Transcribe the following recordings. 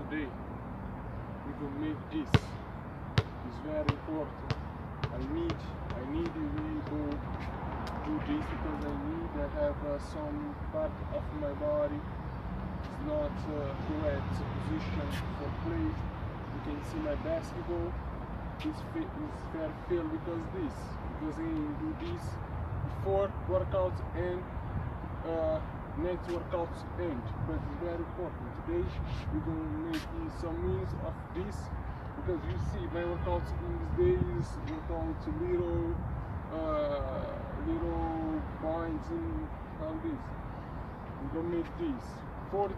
today we will make this. It's very important. I need we go do this because I have some part of my body is not correct position for play. You can see my basketball is very fail because I do this before workouts and next workouts end, but it's very important. Today we're going to make some means of this because you see my workouts in these days workout little points and all this. We're going to make this 40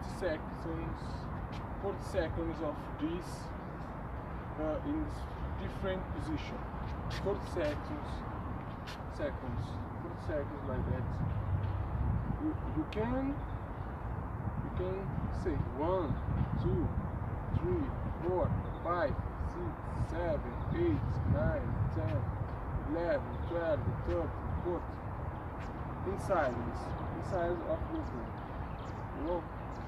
seconds of this in different position. 40 seconds like that. You can say 1, 2, 3, 4, 5, 6, 7, 8, 9, 10, 11, 12, 13, 14. Inside of the room. You know?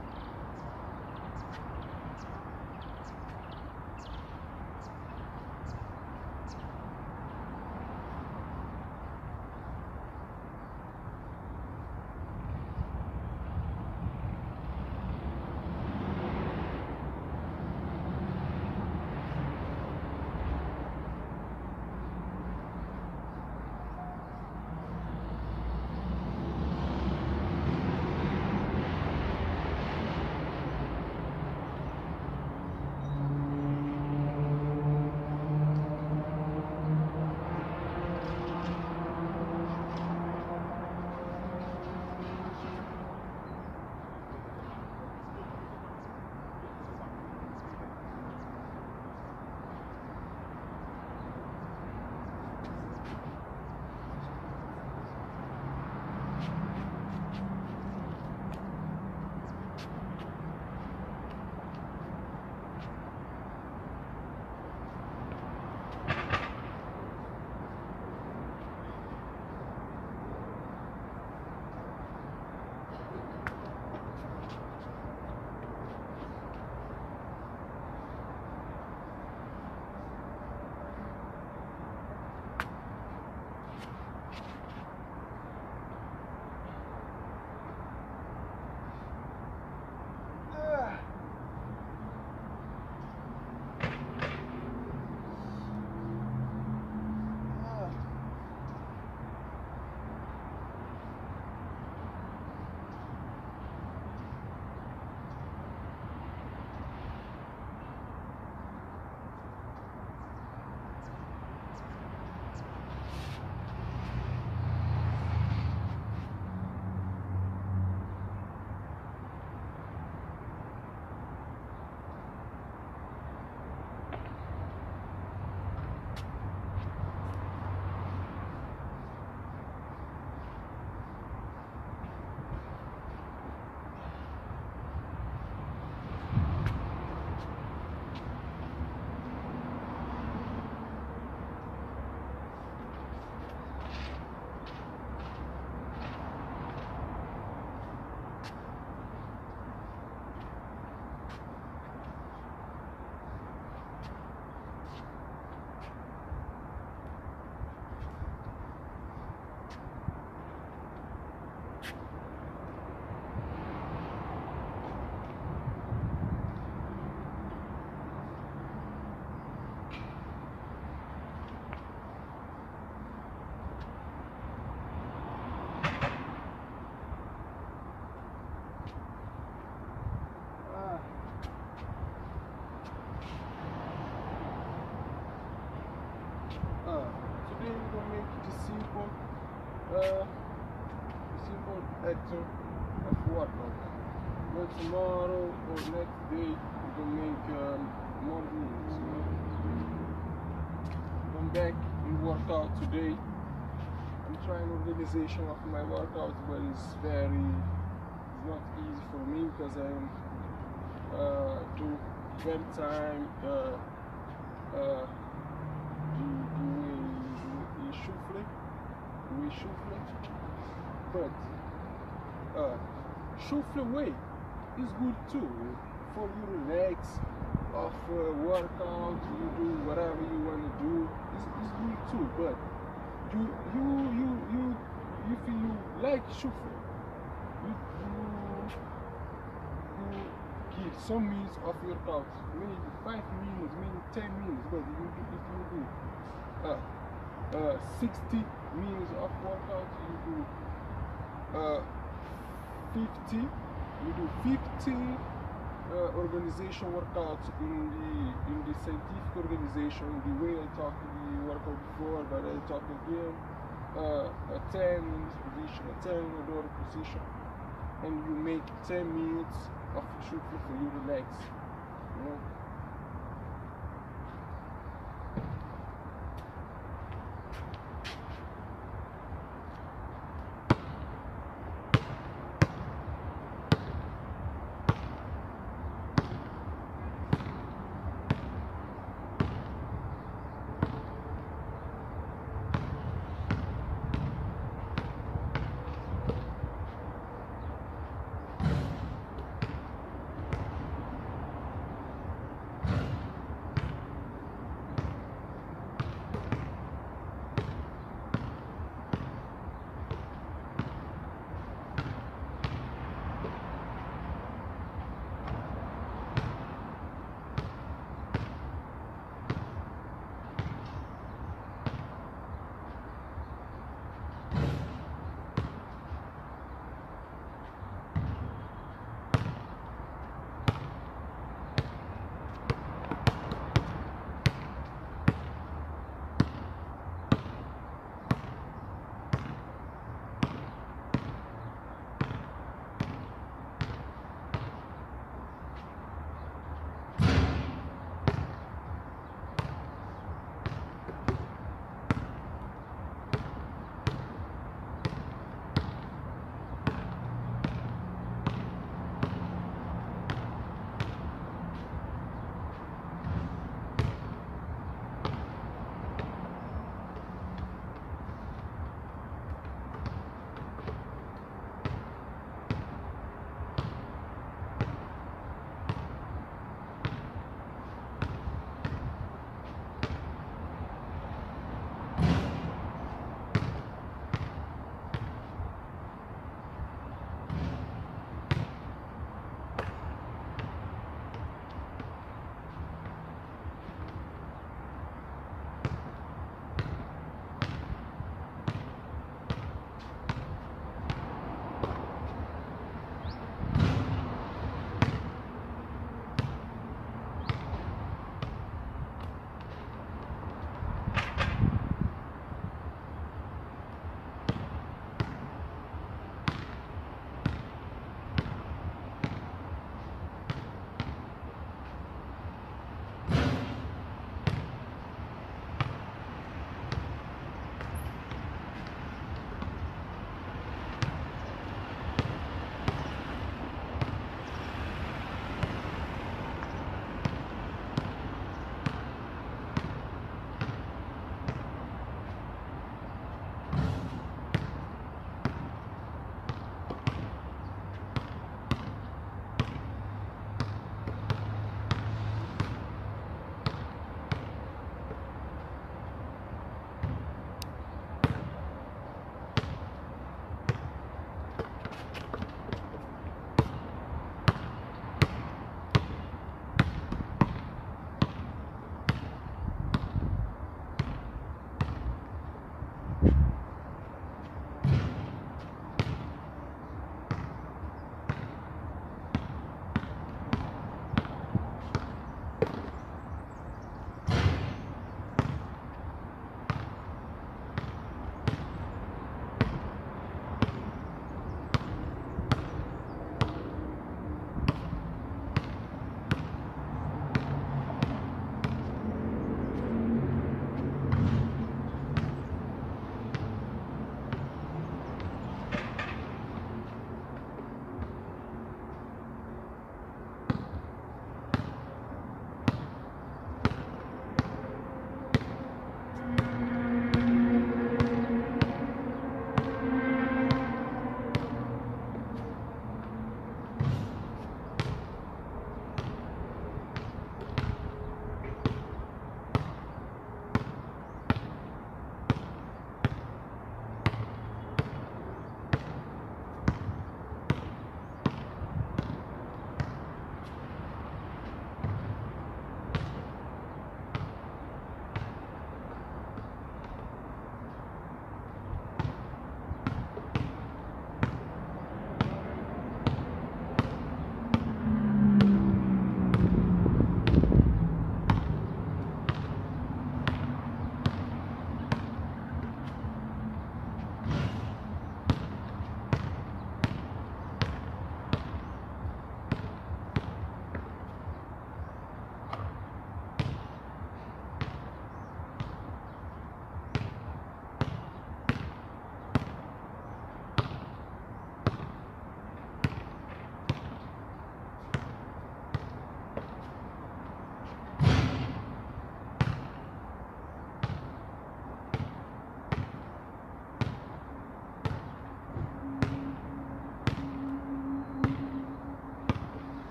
Today we're going to make the simple action of workout. But tomorrow or next day we're going to make more meals. I'm back in workout today. I'm trying organization of my workouts, but it's not easy for me because I'm do very time we shuffle, but shuffle weight is good too for you relax of workout, you do whatever you want to do. It's good too, but you you you you if you like shuffle, you give some minutes of workout, maybe 5 minutes, maybe 10 minutes, but if you do 60 minutes of workout, you do 50, you do 50 organization workouts in the scientific organization, the way I talked the workout before, but I talk again, a 10 in this position, a 10 in another position, and you make 10 minutes of shuffle for you to relax, you know.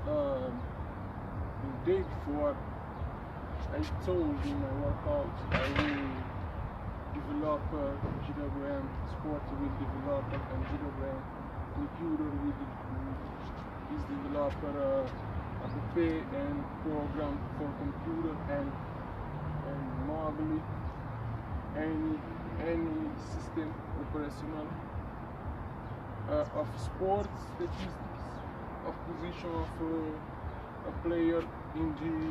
um, the day before, I told in my workout I will develop GWM, sport will develop, and GWM computer is developer app and program for computer and mobile, any system operational of sports statistics of position of a player in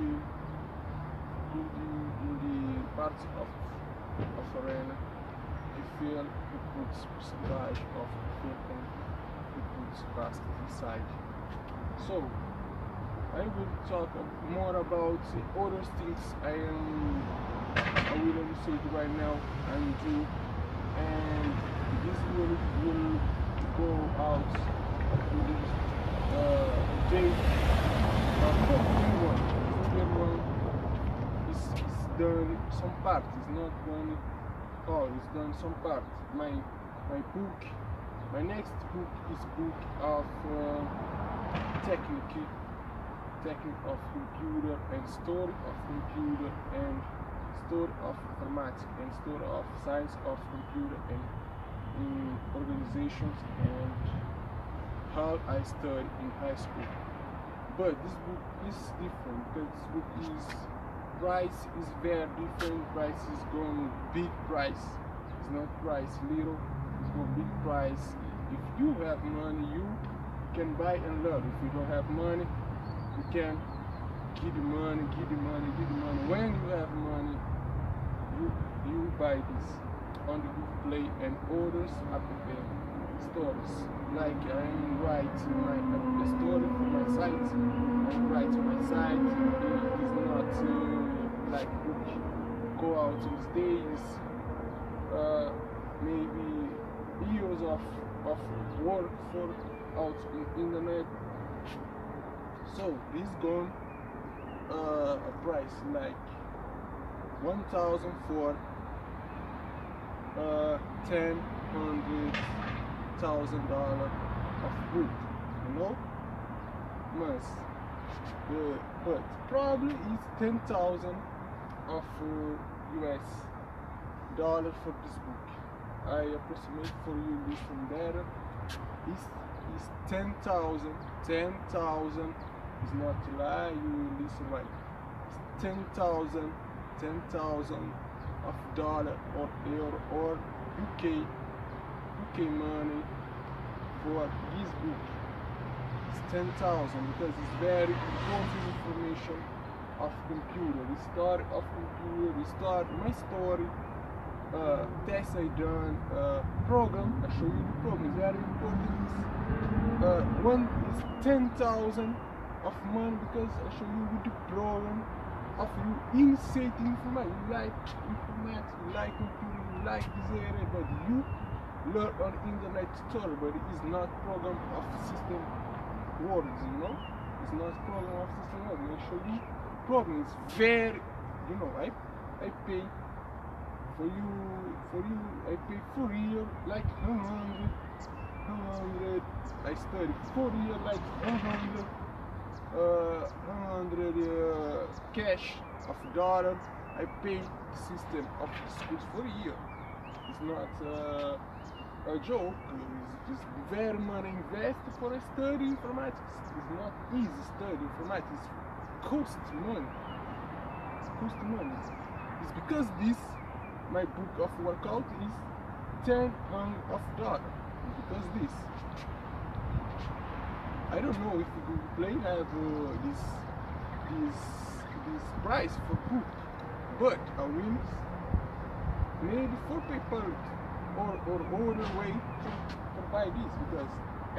the parts of arena. The field, it puts percentage of the field and it puts fast inside. So I will talk more about other things I will say right now and do, and this will go out to this day. Formula 1 is done some part. It's not done all. It's done some part. My book, my next book is book of technique of computer and story of computer and story of informatics and story of science of computer and organizations and how I studied in high school. But this book is different because this book is price is very different. Price is going big price. It's not price little. It's going big price. If you have money, you can buy and learn. If you don't have money, you can give the money. When you have money, you buy this on the Google Play and others stories. Like I'm writing my story for my site. I'm writing my site. It's not like book go out these days. Maybe years of work for out in internet. So this gone a price like 1,000 for $10,000 of book, you know, months. But probably it's 10,000 of US dollar for this book. I approximate for you listen better. It's 10,000. 10,000 is not a lie. You listen right. It's 10,000 of dollar or euro or UK money for this book. It's 10,000 because it's very important information of computer. The story of computer. The story, my story. Test I done. Program. I show you the program. It's very important. One is 10,000 of money because I show you with the program of you insert information. You like informatics, you like computer, you like this area, but you learn on internet tutorial, but it is not program of system words, you know? It's not program of system words. Make sure you program is very, you know, I pay for you, I pay for year like 100, I study 4 years like 100 cash of dollar. I pay the system of the schools for a year. It's not a joke. It's very money invested for a study informatics. It's not easy study informatics. It costs money. It's because this my book of workout is $10,000. Because this. I don't know if Google Play have this price for book, but I will maybe for people or other way to buy this because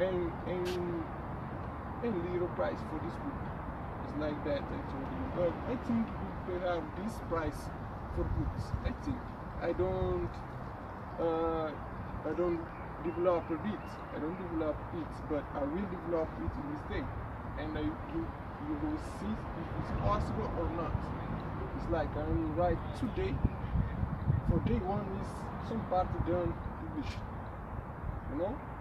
and little price for this book. It's like that I told you. But I think Google Play have this price for books. I think I don't develop it. I don't develop it, but I will develop it in this day, and you will see if it's possible or not. It's like I'm right today. For day one is some part done published, you know.